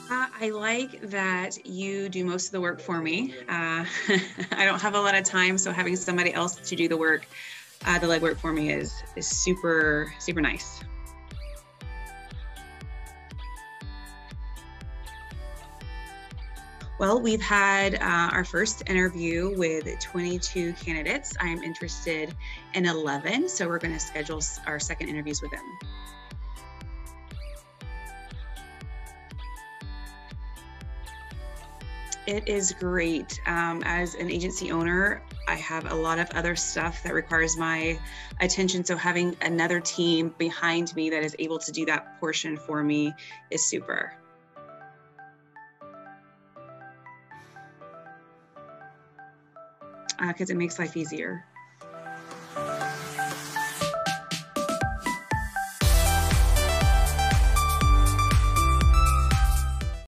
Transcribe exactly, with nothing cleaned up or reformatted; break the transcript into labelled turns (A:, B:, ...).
A: Uh, I like that you do most of the work for me. Uh, I don't have a lot of time, so having somebody else to do the work, uh, the legwork for me is is super, super nice. Well, we've had uh, our first interview with twenty-two candidates. I'm interested in eleven, so we're going to schedule our second interviews with them. It is great. Um, as an agency owner, I have a lot of other stuff that requires my attention. So having another team behind me that is able to do that portion for me is super. Because uh, it makes life easier.